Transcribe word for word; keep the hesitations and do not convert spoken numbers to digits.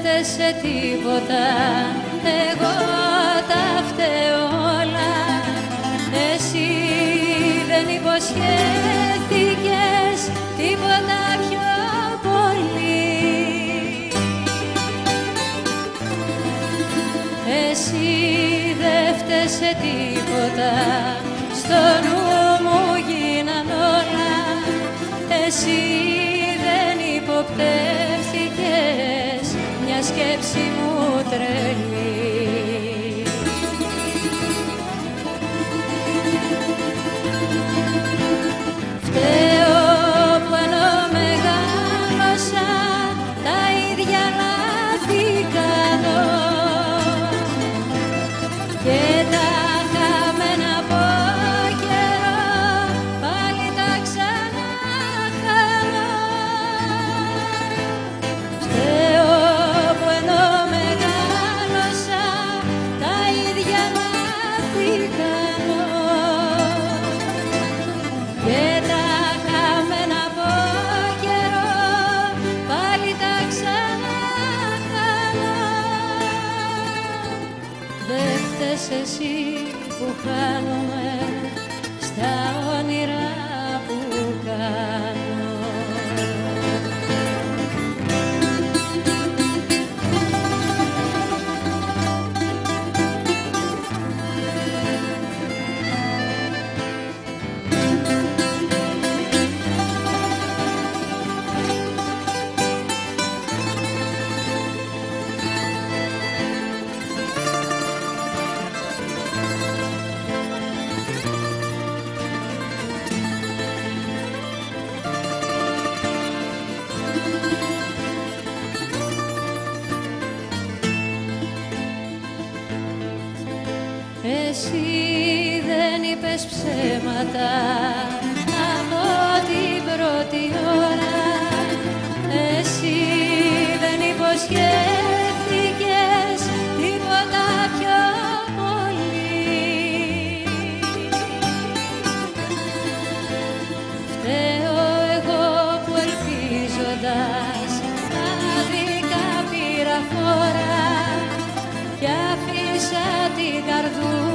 φταίς σε τίποτα, εγώ τα φταίω όλα. Εσύ δεν υποσχέθηκες τίποτα πιο πολύ. Εσύ δεν φταίς σε τίποτα, στο νου μου γίναν όλα. Εσύ δεν υποπτεύθηκες μια σκέψη μου τρελή. Φταίω που ενώ μεγάλωσα τα ίδια λάθη κάνω και τα χαμένα από καιρό πάλι τα ξαναχάνω. Φταίω που ενώ μεγάλωσα τα ίδια λάθη κάνω και τα χαμένα από καιρό πάλι τα ξαναχάνω. Δε φταίς εσύ που χάνομαι στα όνειρα που κάνω. Εσύ δεν είπες ψέματα από την πρώτη ώρα. Εσύ δεν υποσχέθηκες τίποτα πιο πολύ. Φταίω εγώ που ελπίζοντας άδικα πήρα φόρα κι άφησα την καρδούλα